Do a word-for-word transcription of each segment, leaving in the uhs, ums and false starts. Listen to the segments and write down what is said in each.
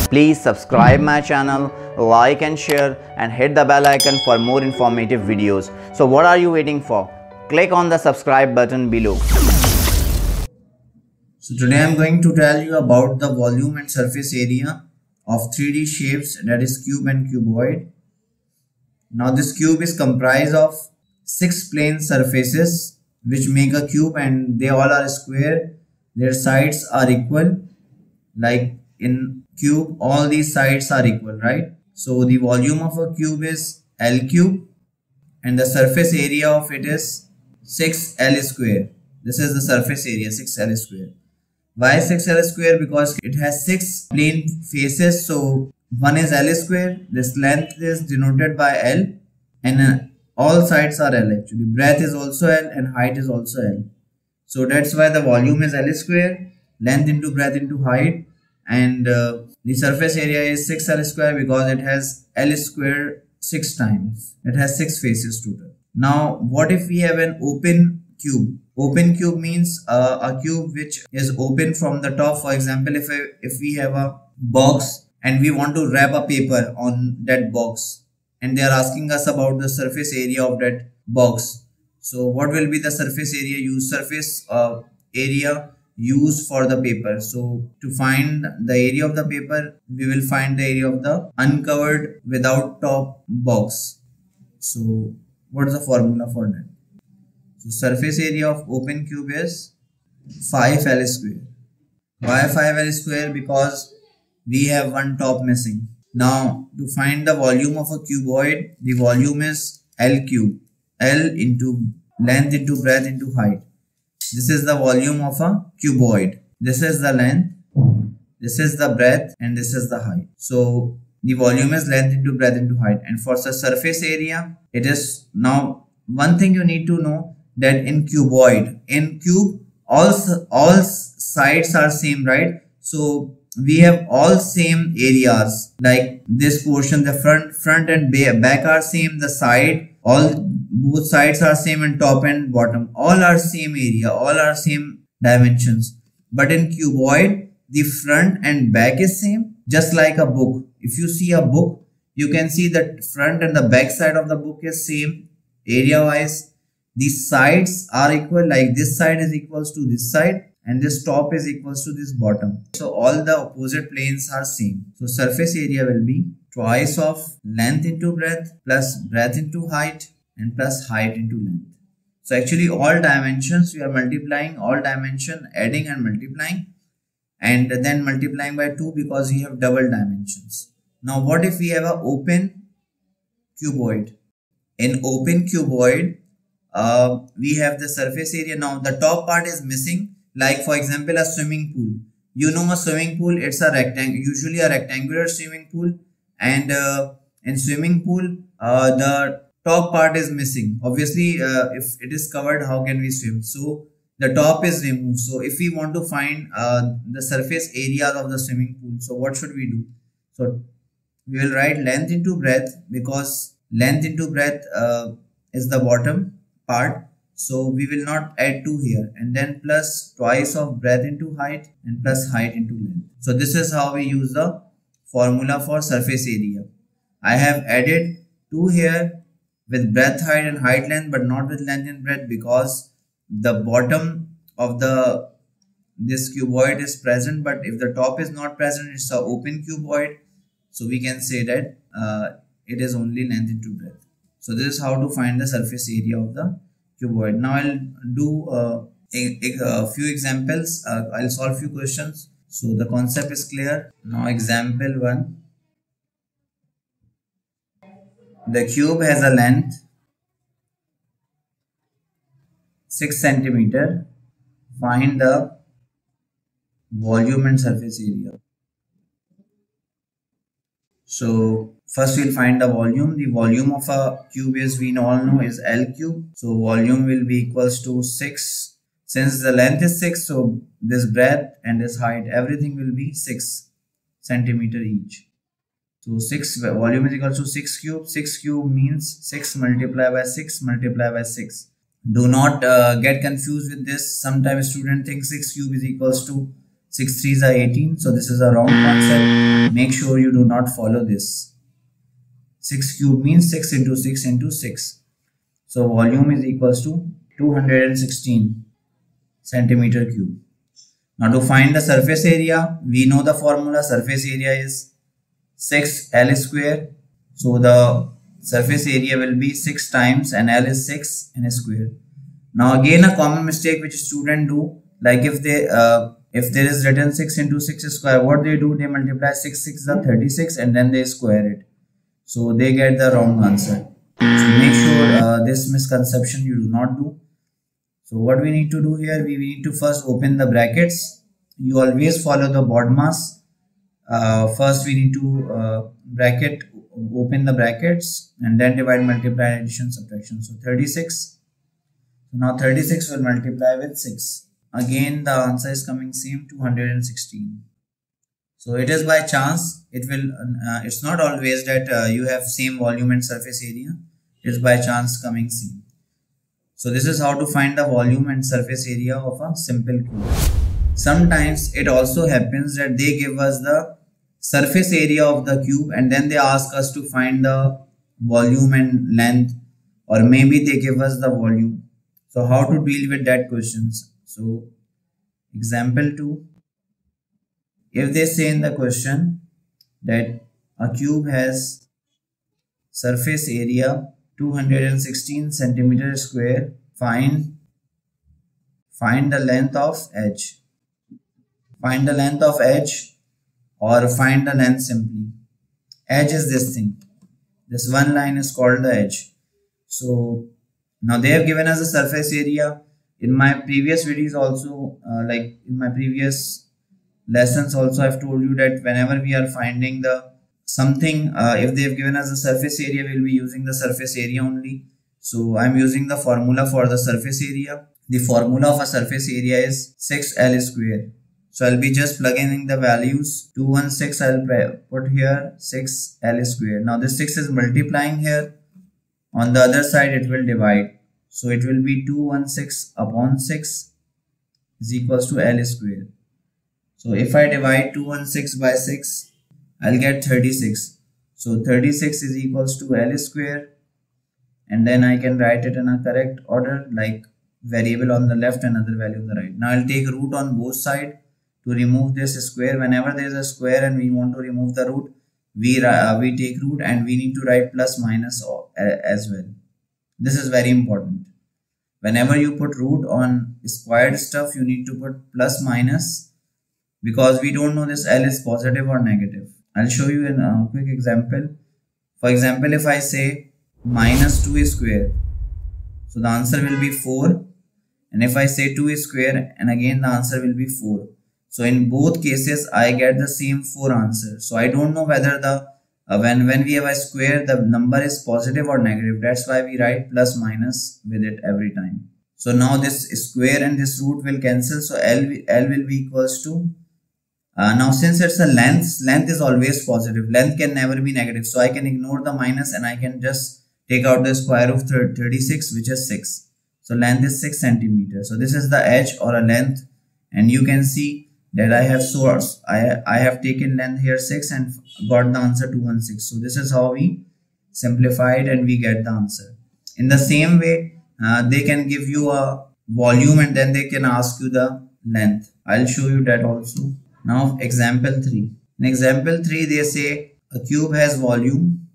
Please subscribe my channel, like and share, and hit the bell icon for more informative videos. So what are you waiting for? Click on the subscribe button below. So today I am going to tell you about the volume and surface area of three D shapes, that is cube and cuboid. Now this cube is comprised of six plane surfaces which make a cube, and they all are square. Their sides are equal. Like in cube, all these sides are equal, right? So the volume of a cube is L cube and the surface area of it is six L square. This is the surface area, six L square. Why six L square? Because it has six plane faces. So one is L square. This length is denoted by L, and uh, all sides are L actually. Breadth is also L and height is also L. So that's why the volume is L square, length into breadth into height, and uh, the surface area is six L square because it has L square six times. It has six faces total. Now what if we have an open cube? Open cube means uh, a cube which is open from the top. For example, if, I, if we have a box and we want to wrap a paper on that box, and they are asking us about the surface area of that box. So what will be the surface area used? Surface uh, area used for the paper. So to find the area of the paper, we will find the area of the uncovered without top box. So what is the formula for that? So surface area of open cube is five L square. Why five L square? Because we have one top missing. Now to find the volume of a cuboid, the volume is L cube. L into length into breadth into height. This is the volume of a cuboid. This is the length, this is the breadth, and this is the height. So the volume is length into breadth into height. And for the surface area, it is, now one thing you need to know, that in cuboid, in cube, all, all sides are same, right? So we have all same areas, like this portion, the front, front and back are same, the side, all both sides are same, and top and bottom all are same area, all are same dimensions. But in cuboid, the front and back is same, just like a book. If you see a book, you can see that front and the back side of the book is same area wise. These sides are equal, like this side is equals to this side, and this top is equals to this bottom. So all the opposite planes are same. So surface area will be twice of length into breadth plus breadth into height and plus height into length. So actually all dimensions we are multiplying, all dimension adding and multiplying, and then multiplying by two because we have double dimensions. Now what if we have an open cuboid? In open cuboid, uh, we have the surface area. Now the top part is missing. Like for example, a swimming pool. You know a swimming pool, it's a rectangle, usually a rectangular swimming pool, and uh, in swimming pool, uh, the top part is missing. Obviously, uh, if it is covered, how can we swim? So the top is removed. So if we want to find uh, the surface area of the swimming pool, so what should we do? So we will write length into breadth, because length into breadth uh, is the bottom part. So we will not add two here, and then plus twice of breadth into height and plus height into length. So this is how we use the formula for surface area. I have added two here with breadth, height and height length, but not with length and breadth, because the bottom of the this cuboid is present, but if the top is not present, it's an open cuboid. So we can say that uh, it is only length into breadth. So this is how to find the surface area of the cuboid. Now I'll do uh, a, a, a few examples. Uh, I'll solve few questions. So the concept is clear. Now example one. The cube has a length six centimeter. Find the volume and surface area. So first we'll find the volume. The volume of a cube is, we all know, is L cube. So volume will be equals to six. Since the length is six, so this breadth and this height, everything will be six centimeter each. So six volume is equal to six cube. six cube means six multiplied by six multiplied by six. Do not uh, get confused with this. Sometimes student thinks six cube is equals to six threes are eighteen. So this is a wrong concept. Make sure you do not follow this. six cube means six into six into six. So volume is equals to two hundred sixteen centimeter cube. Now to find the surface area, we know the formula. Surface area is six L square. So the surface area will be six times, and L is six N square. Now again, a common mistake which students do, like if they uh, if there is written six into six square, what they do, they multiply six six are thirty-six and then they square it. So they get the wrong answer. So make sure uh, this misconception you do not do. So what we need to do here, we, we need to first open the brackets. You always follow the BODMAS. Uh, first we need to uh, bracket, open the brackets, and then divide, multiply, addition, subtraction. So thirty-six. So now thirty-six will multiply with six. Again the answer is coming same, two hundred sixteen. So it is by chance. It will. Uh, it's not always that uh, you have same volume and surface area. It is by chance coming same. So this is how to find the volume and surface area of a simple cube. Sometimes it also happens that they give us the surface area of the cube and then they ask us to find the volume and length, or maybe they give us the volume. So how to deal with that questions? So example two. If they say in the question that a cube has surface area two hundred sixteen centimeter square, find find the length of edge. Find the length of edge, or find the length simply. Edge is this thing. This one line is called the edge. So now they have given us a surface area. In my previous videos also, uh, like in my previous lessons also, I've told you that whenever we are finding the something, uh, if they have given us a surface area, we'll be using the surface area only. So I'm using the formula for the surface area. The formula of a surface area is six L square. So I'll be just plugging in the values. two hundred sixteen I'll put here six L square. Now this six is multiplying here. On the other side it will divide. So it will be two hundred sixteen upon six is equals to L square. So if I divide two hundred sixteen by six, I'll get thirty-six. So thirty-six is equals to L square. And then I can write it in a correct order, like variable on the left and other value on the right. Now I'll take root on both sides to remove this square. Whenever there is a square and we want to remove the root, we, uh, we take root and we need to write plus minus as well. This is very important. Whenever you put root on squared stuff, you need to put plus minus, because we don't know this L is positive or negative. I'll show you in a quick example. For example, if I say minus two square, so the answer will be four. And if I say two square, and again the answer will be four. So in both cases, I get the same four answers. So I don't know whether the uh, when when we have a square, the number is positive or negative. That's why we write plus minus with it every time. So now this square and this root will cancel. So L L will be equals to uh, now since it's a length, length is always positive. Length can never be negative. So I can ignore the minus and I can just take out the square of thirty-six, which is six. So length is six centimeters. So this is the edge or a length, and you can see that I have source. I, I have taken length here six and got the answer two hundred sixteen. So this is how we simplified and we get the answer. In the same way, uh, they can give you a volume and then they can ask you the length. I'll show you that also. Now example three. In example three, they say a cube has volume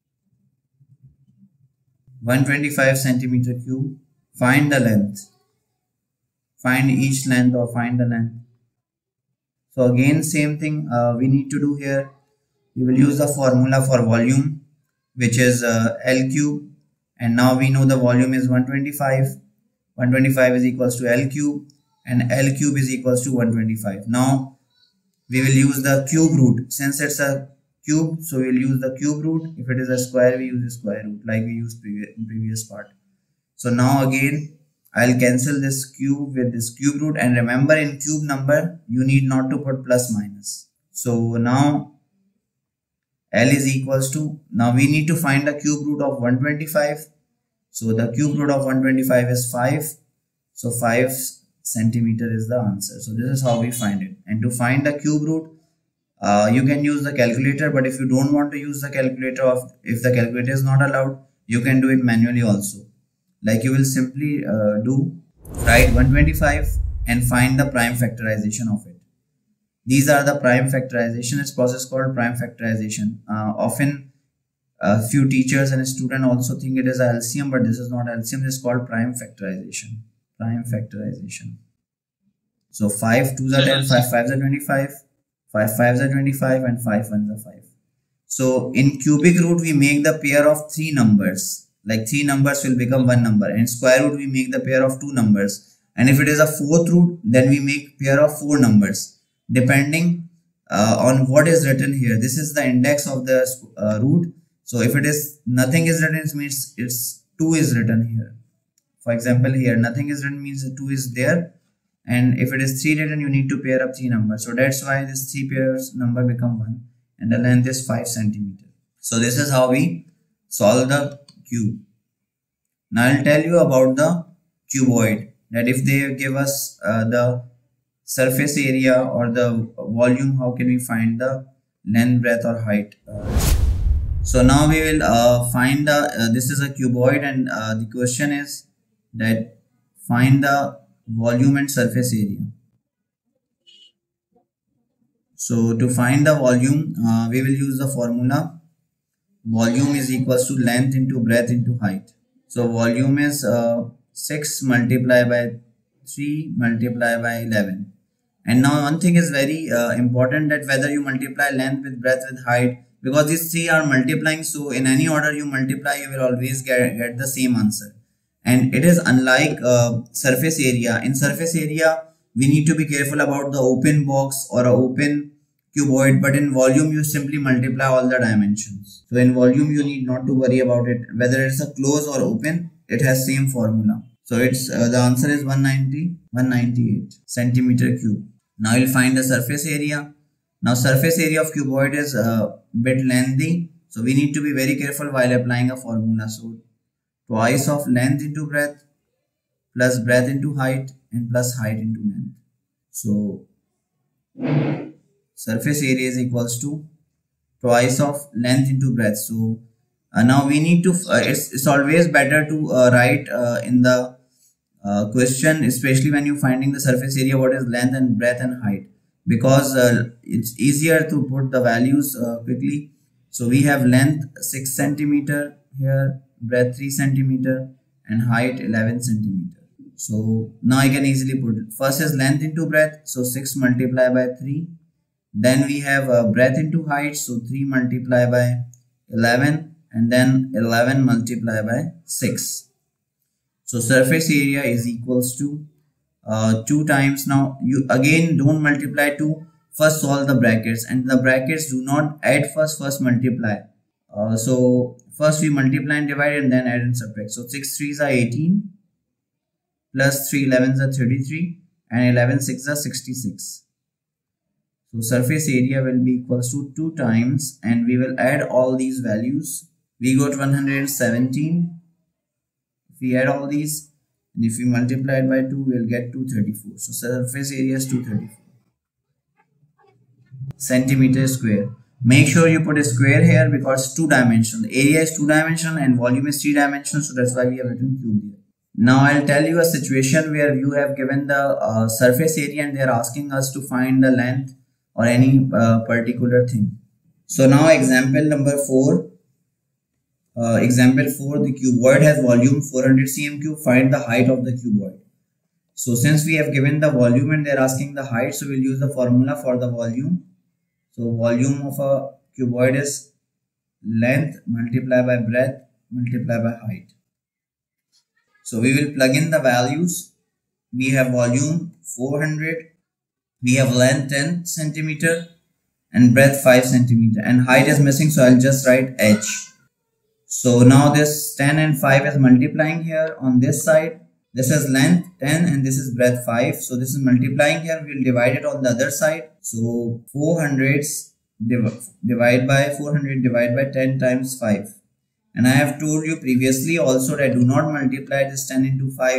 one hundred twenty-five centimeter cube. Find the length. Find each length or find the length. So again, same thing uh, we need to do here. We will use the formula for volume, which is uh, L cube. And now we know the volume is one hundred twenty-five. one hundred twenty-five is equals to L cube. And L cube is equals to one hundred twenty-five. Now we will use the cube root. Since it's a cube, so we will use the cube root. If it is a square, we use the square root like we used previous, in previous part. So now again, I'll cancel this cube with this cube root, and remember in cube number you need not to put plus minus. So now L is equals to, now we need to find the cube root of one hundred twenty-five. So the cube root of one hundred twenty-five is five. So five centimeter is the answer. So this is how we find it. And to find the cube root, uh, you can use the calculator, but if you don't want to use the calculator, of if the calculator is not allowed, you can do it manually also. Like you will simply uh, do write one twenty-five and find the prime factorization of it. These are the prime factorization. It's process called prime factorization. Uh, often a few teachers and students also think it is a L C M, but this is not L C M. It's called prime factorization. Prime factorization. So five twos are ten, five fives are twenty-five, five fives are twenty-five, and five ones are five. So in cubic root, we make the pair of three numbers. Like three numbers will become one number. And square root, we make the pair of two numbers. And if it is a fourth root, then we make pair of four numbers. Depending uh, on what is written here. This is the index of the uh, root. So if it is nothing is written, it means it's two is written here. For example, here nothing is written means two is there. And if it is three written, you need to pair up three numbers. So that's why this three pairs number become one. And the length is five centimeter. So this is how we solve the cube. Now I'll tell you about the cuboid. That if they give us uh, the surface area or the volume, how can we find the length, breadth or height? Uh, so now we will uh, find the, uh, this is a cuboid, and uh, the question is that find the volume and surface area. So to find the volume, uh, we will use the formula. Volume is equals to length into breadth into height. So volume is uh, six multiplied by three multiplied by eleven. And now one thing is very uh, important, that whether you multiply length with breadth with height, because these three are multiplying, so in any order you multiply, you will always get, get the same answer. And it is unlike uh, surface area. In surface area, we need to be careful about the open box or a open cuboid, but in volume you simply multiply all the dimensions. So in volume you need not to worry about it, whether it's a close or open, it has same formula. So it's uh, the answer is one ninety, one ninety-eight centimeter cube. Now you'll find the surface area. Now surface area of cuboid is a bit lengthy, so we need to be very careful while applying a formula. So twice of length into breadth plus breadth into height and plus height into length. So surface area is equals to twice of length into breadth. So uh, now we need to, uh, it's, it's always better to uh, write uh, in the uh, question, especially when you're finding the surface area, what is length and breadth and height, because uh, it's easier to put the values uh, quickly. So we have length six centimeter here, breadth three centimeter and height eleven centimeter. So now I can easily put it. First is length into breadth, so six multiplied by three. Then we have uh, breadth into height, so three multiplied by eleven, and then eleven multiplied by six. So surface area is equals to uh, two times. Now you again don't multiply two, first solve the brackets, and the brackets do not add first, first multiply. Uh, so first we multiply and divide and then add and subtract. So six threes are eighteen plus three elevens are thirty-three and eleven sixes are sixty-six. So surface area will be equals to two times, and we will add all these values. We got one hundred seventeen. If we add all these, and if we multiply it by two, we will get two hundred thirty-four. So surface area is two hundred thirty-four centimeter square. Make sure you put a square here because two dimensional. Area is two dimensional and volume is three dimensional, so that's why we have written cube here. Now I'll tell you a situation where you have given the uh, surface area and they are asking us to find the length or any uh, particular thing. So now example number four. Uh, example four, the cuboid has volume four hundred centimeters cube. Find the height of the cuboid. So since we have given the volume and they are asking the height, so we'll use the formula for the volume. So volume of a cuboid is length multiplied by breadth multiplied by height. So we will plug in the values. We have volume four hundred, we have length ten centimeter and breadth five centimeter, and height is missing, so I'll just write h. So now this ten and five is multiplying here on this side. This is length ten and this is breadth five. So this is multiplying here. We will divide it on the other side. So four hundreds div divide by four hundred divide by ten times five. And I have told you previously also that do not multiply this ten into five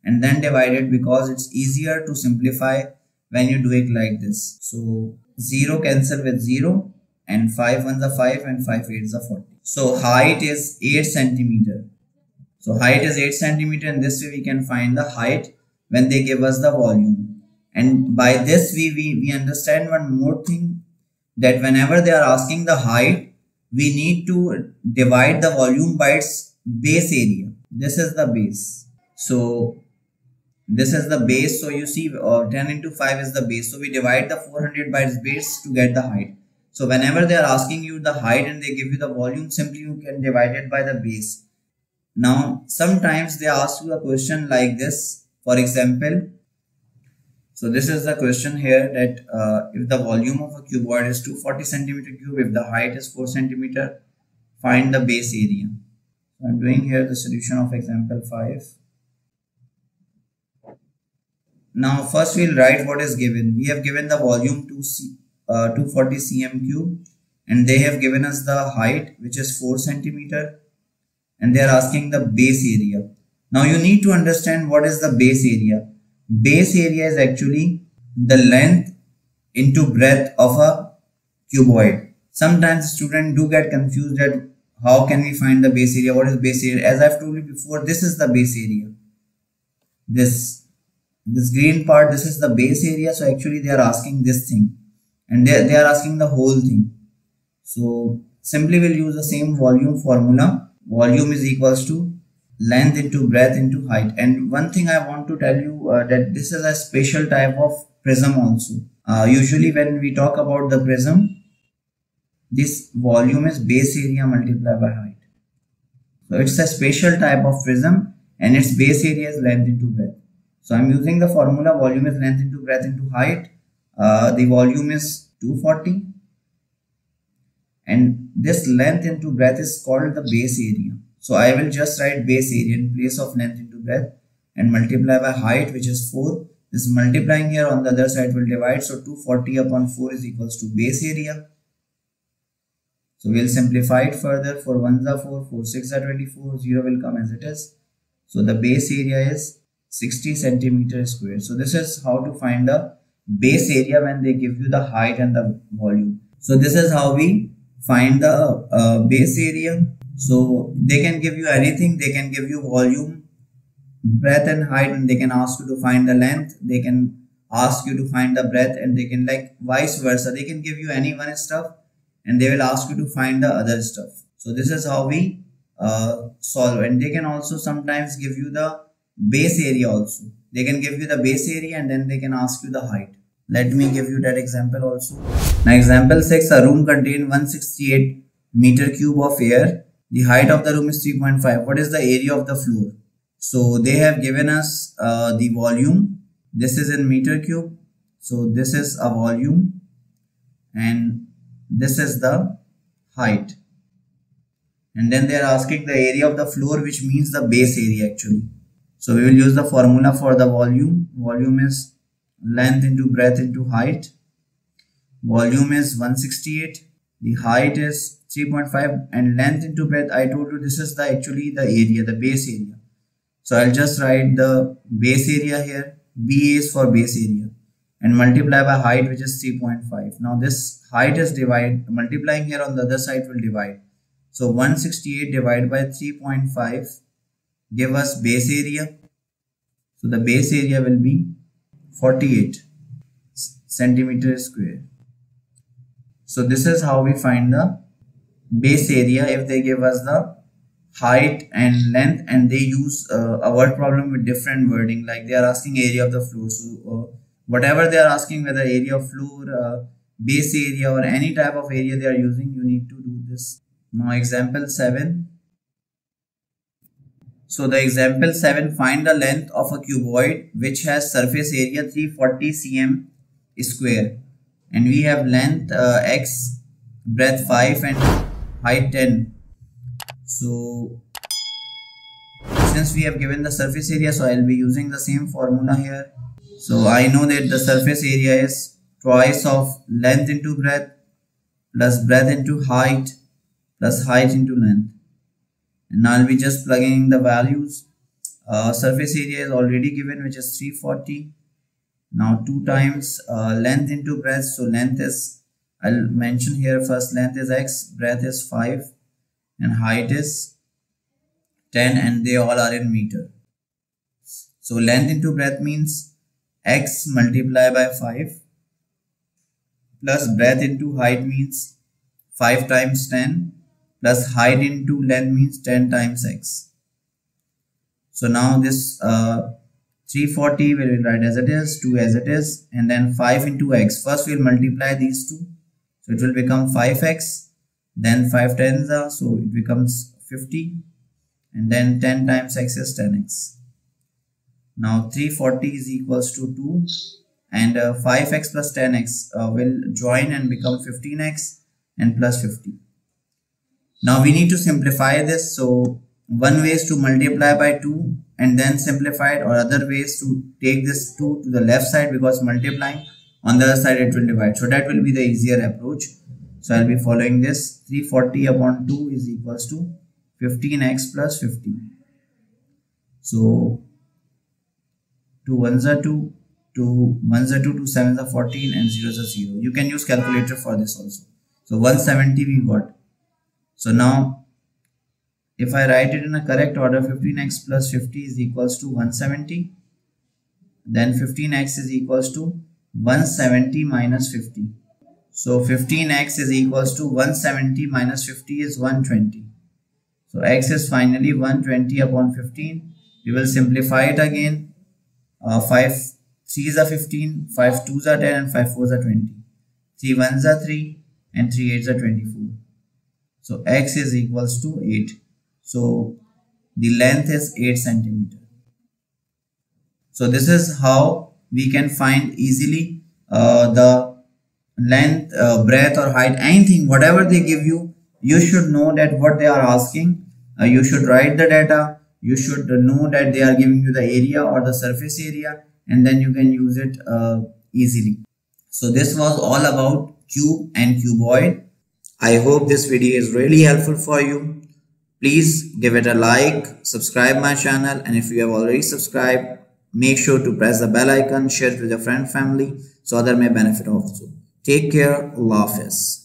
and then divide it, because it's easier to simplify when you do it like this. So zero cancel with zero, and five ones are five and five eights are forty. So height is eight centimeter. So height is eight centimeter, and this way we can find the height when they give us the volume. And by this we, we, we understand one more thing, that whenever they are asking the height, we need to divide the volume by its base area. This is the base. So this is the base. So you see uh, ten into five is the base. So we divide the four hundred by its base to get the height. So whenever they are asking you the height and they give you the volume, simply you can divide it by the base. Now sometimes they ask you a question like this. For example, so this is the question here, that uh, if the volume of a cuboid is two hundred forty centimeter cube, if the height is four centimeter, find the base area. So I'm doing here the solution of example five. Now first we'll write what is given. We have given the volume to uh, two hundred forty centimeter cube, and they have given us the height, which is four centimeter, and they are asking the base area. Now you need to understand what is the base area. Base area is actually the length into breadth of a cuboid. Sometimes students do get confused that how can we find the base area, what is base area. As I've told you before, this is the base area. This, this green part, this is the base area. So actually they are asking this thing, and they, they are asking the whole thing. So simply we'll use the same volume formula. Volume is equals to length into breadth into height. And one thing I want to tell you, uh, that this is a special type of prism also. Uh, usually when we talk about the prism, this volume is base area multiplied by height. So it's a special type of prism, and its base area is length into breadth. So I'm using the formula volume is length into breadth into height. Uh, the volume is two hundred forty, and this length into breadth is called the base area. So I will just write base area in place of length into breadth and multiply by height, which is four. This multiplying here on the other side will divide. So two hundred forty upon four is equals to base area. So we'll simplify it further. four ones are four, four six are twenty-four, zero will come as it is. So the base area is sixty centimeter square. So this is how to find the base area when they give you the height and the volume. So this is how we find the uh, base area. So they can give you anything. They can give you volume, breadth and height, and they can ask you to find the length. They can ask you to find the breadth, and they can, like vice versa, they can give you any one stuff and they will ask you to find the other stuff. So this is how we uh, solve. And they can also sometimes give you the base area also. They can give you the base area and then they can ask you the height. Let me give you that example also. Now example six, a room contains one hundred sixty-eight meter cube of air. The height of the room is three point five. What is the area of the floor? So they have given us uh, the volume. This is in meter cube. So this is a volume, and this is the height. And then they are asking the area of the floor, which means the base area actually. So we will use the formula for the volume. Volume is length into breadth into height. Volume is one hundred sixty-eight. The height is three point five, and length into breadth, I told you this is the actually the area, the base area. So I'll just write the base area here. B is for base area, and multiply by height, which is three point five. Now this height is divided, multiplying here on the other side will divide. So one hundred sixty-eight divided by three point five give us base area. So the base area will be forty-eight centimeter square. So this is how we find the base area if they give us the height and length, and they use uh, a word problem with different wording, like they are asking area of the floor. So uh, whatever they are asking, whether area of floor, uh, base area, or any type of area they are using, you need to do this. Now example seven. So the example seven, find the length of a cuboid which has surface area three hundred forty centimeters square, and we have length uh, x, breadth five, and height ten. So since we have given the surface area, so I will be using the same formula here. So I know that the surface area is twice of length into breadth plus breadth into height plus height into length. And now I'll be just plugging in the values. uh, surface area is already given, which is three forty. Now two times uh, length into breadth. So length is, I'll mention here first, length is x, breadth is five, and height is ten, and they all are in meter. So length into breadth means x multiplied by five plus breadth into height means five times ten plus height into length means ten times x. So now this uh, three forty we will write as it is, two as it is, and then five into x. First we will multiply these two. So it will become five x, then five tens are, so it becomes fifty, and then ten times x is ten x. Now three forty is equals to two, and uh, five x plus ten x uh, will join and become fifteen x and plus fifty. Now we need to simplify this. So one way is to multiply by two and then simplify it, or other way is to take this two to the left side, because multiplying on the other side it will divide. So that will be the easier approach. So I'll be following this. Three forty upon two is equals to fifteen x plus fifty. So two ones are two, two ones are two, two sevens are fourteen, and zeros are zero. You can use calculator for this also. So one seventy we got. So now if I write it in a correct order, fifteen x plus fifty is equals to one seventy. Then fifteen x is equals to one seventy minus fifty. So fifteen x is equals to one seventy minus fifty is one twenty. So x is finally one twenty upon fifteen. We will simplify it again. Uh, five threes are fifteen, five twos are ten, and five fours are twenty. three ones are three, and three eights are twenty-four. So x is equals to eight. So the length is eight centimeter. So this is how we can find easily uh, the length, uh, breadth or height, anything, whatever they give you, you should know that what they are asking. Uh, you should write the data. You should know that they are giving you the area or the surface area, and then you can use it uh, easily. So this was all about cube and cuboid. I hope this video is really helpful for you. Please give it a like, subscribe my channel, and if you have already subscribed, make sure to press the bell icon, share it with your friend family so others may benefit also. Take care. Allah Hafiz.